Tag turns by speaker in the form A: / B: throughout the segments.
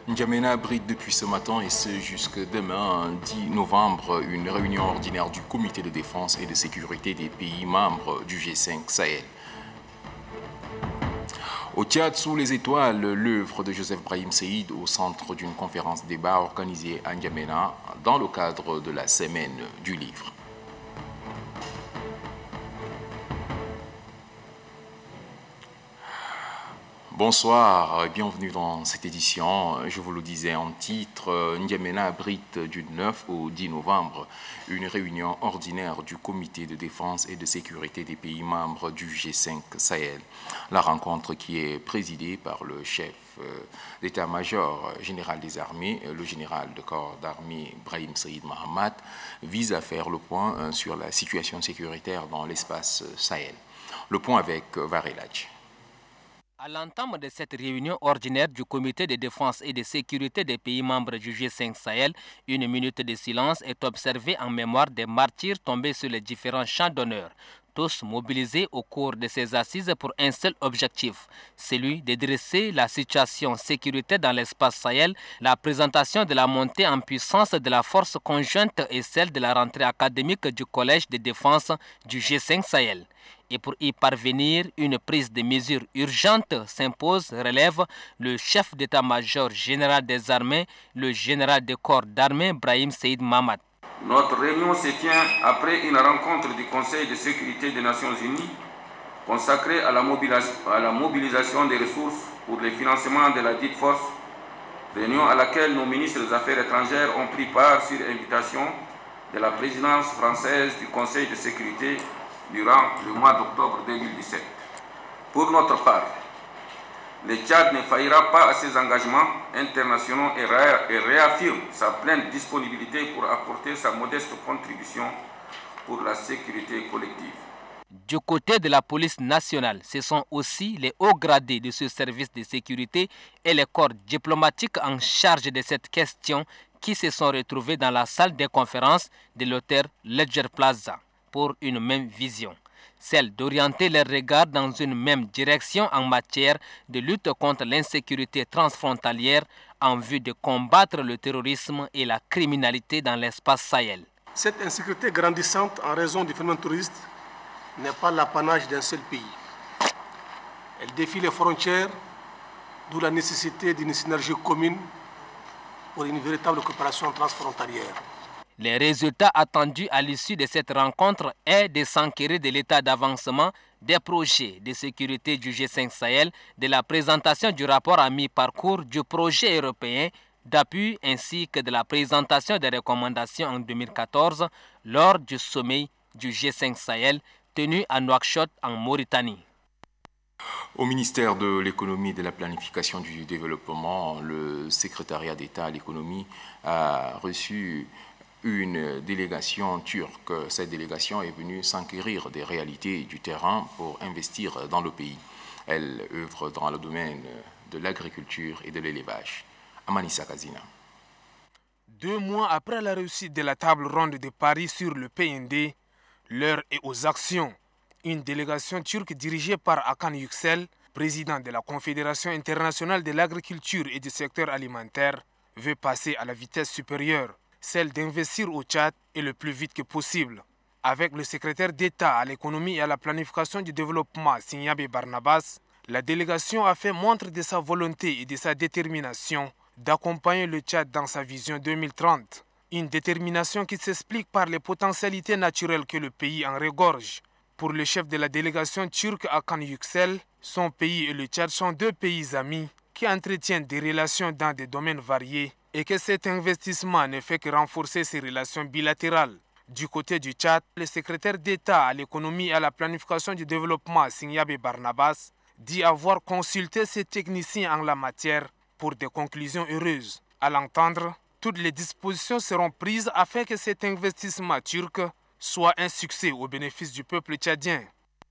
A: N'Djamena abrite depuis ce matin et ce jusque demain, 10 novembre, une réunion ordinaire du Comité de défense et de sécurité des pays membres du G5 Sahel. Au Tchad, sous les étoiles, l'œuvre de Joseph Brahim Seyid au centre d'une conférence débat organisée à N'Djamena dans le cadre de la semaine du livre. Bonsoir, bienvenue dans cette édition. Je vous le disais en titre, N'Djamena abrite du 9 au 10 novembre une réunion ordinaire du Comité de défense et de sécurité des pays membres du G5 Sahel. La rencontre qui est présidée par le chef d'état-major général des armées, le général de corps d'armée Brahim Seyid Mahamat, vise à faire le point sur la situation sécuritaire dans l'espace Sahel. Le point avec Varelaj.
B: À l'entame de cette réunion ordinaire du Comité de défense et de sécurité des pays membres du G5 Sahel, une minute de silence est observée en mémoire des martyrs tombés sur les différents champs d'honneur, tous mobilisés au cours de ces assises pour un seul objectif, celui de dresser la situation sécuritaire dans l'espace Sahel, la présentation de la montée en puissance de la force conjointe et celle de la rentrée académique du Collège de défense du G5 Sahel. Et pour y parvenir, une prise de mesures urgentes s'impose, relève le chef d'état-major général des armées, le général de corps d'armée Brahim Seyid Mahamat.
C: Notre réunion se tient après une rencontre du Conseil de sécurité des Nations Unies consacrée à la mobilisation des ressources pour le financement de la dite force, réunion à laquelle nos ministres des Affaires étrangères ont pris part sur invitation de la présidence française du Conseil de sécurité durant le mois d'octobre 2017. Pour notre part, le Tchad ne faillira pas à ses engagements internationaux et réaffirme sa pleine disponibilité pour apporter sa modeste contribution pour la sécurité collective.
B: Du côté de la police nationale, ce sont aussi les hauts gradés de ce service de sécurité et les corps diplomatiques en charge de cette question qui se sont retrouvés dans la salle des conférences de l'hôtel Ledger Plaza pour une même vision, celle d'orienter les regards dans une même direction en matière de lutte contre l'insécurité transfrontalière en vue de combattre le terrorisme et la criminalité dans l'espace Sahel.
D: Cette insécurité grandissante en raison du phénomène touriste n'est pas l'apanage d'un seul pays. Elle défie les frontières, d'où la nécessité d'une synergie commune pour une véritable coopération transfrontalière.
B: Les résultats attendus à l'issue de cette rencontre est de s'enquérir de l'état d'avancement des projets de sécurité du G5 Sahel, de la présentation du rapport à mi-parcours du projet européen d'appui ainsi que de la présentation des recommandations en 2014 lors du sommet du G5 Sahel tenu à Nouakchott en Mauritanie.
A: Au ministère de l'économie et de la planification du développement, le secrétariat d'État à l'économie a reçu une délégation turque. Cette délégation est venue s'enquérir des réalités du terrain pour investir dans le pays. Elle œuvre dans le domaine de l'agriculture et de l'élevage. Amanissa Kazina.
E: 2 mois après la réussite de la table ronde de Paris sur le PND, l'heure est aux actions. Une délégation turque dirigée par Hakan Yüksel, président de la Confédération internationale de l'agriculture et du secteur alimentaire, veut passer à la vitesse supérieure, celle d'investir au Tchad et le plus vite que possible. Avec le secrétaire d'État à l'économie et à la planification du développement, Signabe Barnabas, la délégation a fait montre de sa volonté et de sa détermination d'accompagner le Tchad dans sa vision 2030. Une détermination qui s'explique par les potentialités naturelles que le pays en regorge. Pour le chef de la délégation turque Hakan Yüksel, son pays et le Tchad sont 2 pays amis qui entretiennent des relations dans des domaines variés et que cet investissement ne fait que renforcer ces relations bilatérales. Du côté du Tchad, le secrétaire d'État à l'économie et à la planification du développement, Signabe Barnabas, dit avoir consulté ses techniciens en la matière pour des conclusions heureuses. À l'entendre, toutes les dispositions seront prises afin que cet investissement turc soit un succès au bénéfice du peuple tchadien.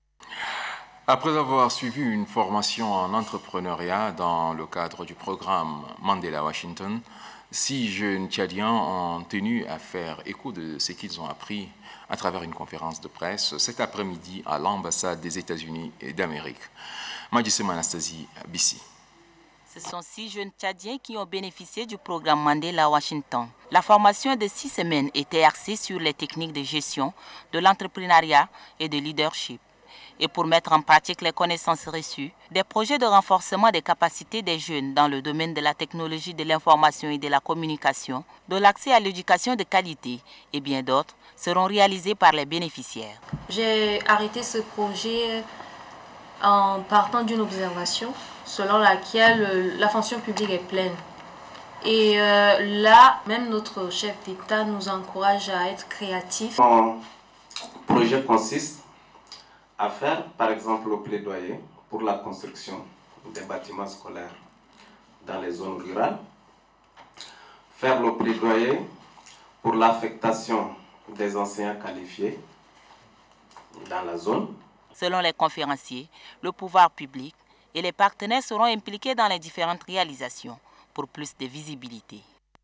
A: Après avoir suivi une formation en entrepreneuriat dans le cadre du programme Mandela Washington, 6 jeunes Tchadiens ont tenu à faire écho de ce qu'ils ont appris à travers une conférence de presse cet après-midi à l'ambassade des États-Unis d'Amérique. Majissema Anastasie, BC.
F: Ce sont 6 jeunes Tchadiens qui ont bénéficié du programme Mandela à Washington. La formation de 6 semaines était axée sur les techniques de gestion, de l'entrepreneuriat et de leadership. Et pour mettre en pratique les connaissances reçues, des projets de renforcement des capacités des jeunes dans le domaine de la technologie de l'information et de la communication, de l'accès à l'éducation de qualité et bien d'autres seront réalisés par les bénéficiaires.
G: J'ai arrêté ce projet en partant d'une observation selon laquelle la fonction publique est pleine. Et là, même notre chef d'État nous encourage à être créatifs.
H: Mon projet consiste à faire, par exemple, le plaidoyer pour la construction des bâtiments scolaires dans les zones rurales, faire le plaidoyer pour l'affectation des enseignants qualifiés dans la zone.
F: Selon les conférenciers, le pouvoir public et les partenaires seront impliqués dans les différentes réalisations pour plus de visibilité.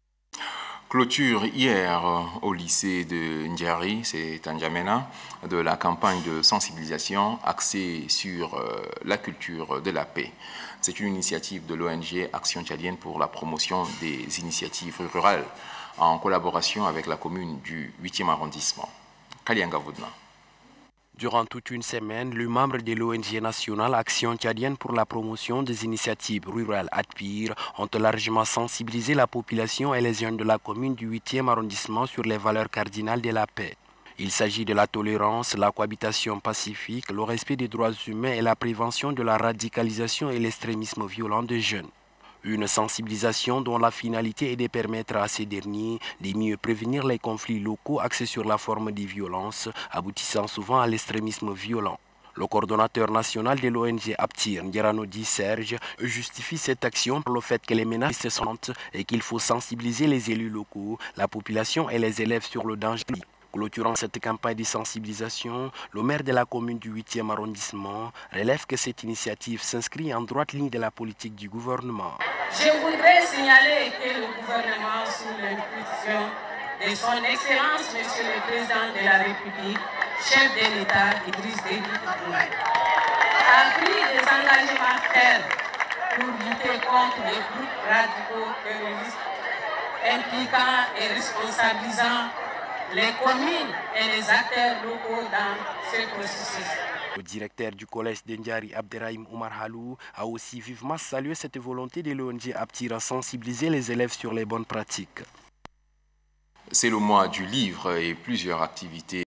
A: Clôture hier au lycée de Ndiari, c'est en N'Djamena, de la campagne de sensibilisation axée sur la culture de la paix. C'est une initiative de l'ONG Action Tchadienne pour la promotion des initiatives rurales en collaboration avec la commune du 8e arrondissement. Kalianga Voudna.
I: Durant toute une semaine, les membres de l'ONG nationale Action Tchadienne pour la promotion des initiatives rurales ATPIR ont largement sensibilisé la population et les jeunes de la commune du 8e arrondissement sur les valeurs cardinales de la paix. Il s'agit de la tolérance, la cohabitation pacifique, le respect des droits humains et la prévention de la radicalisation et l'extrémisme violent des jeunes. Une sensibilisation dont la finalité est de permettre à ces derniers de mieux prévenir les conflits locaux axés sur la forme de violence, aboutissant souvent à l'extrémisme violent. Le coordonnateur national de l'ONG APTIR, Ndiranodi Serge, justifie cette action par le fait que les menaces sont et qu'il faut sensibiliser les élus locaux, la population et les élèves sur le danger. Clôturant cette campagne de sensibilisation, le maire de la commune du 8e arrondissement relève que cette initiative s'inscrit en droite ligne de la politique du gouvernement.
J: Je voudrais signaler que le gouvernement, sous l'impulsion de son Excellence, Monsieur le Président de la République, chef de l'État, Idriss Déby Itno, a pris des engagements fermes pour lutter contre les groupes radicaux terroristes impliquant et responsabilisant les communes et les acteurs locaux dans ce processus.
I: Le directeur du collège d'Ndiari, Abderrahim Omar Halou, a aussi vivement salué cette volonté de l'ONG APTIR à sensibiliser les élèves sur les bonnes pratiques.
A: C'est le mois du livre et plusieurs activités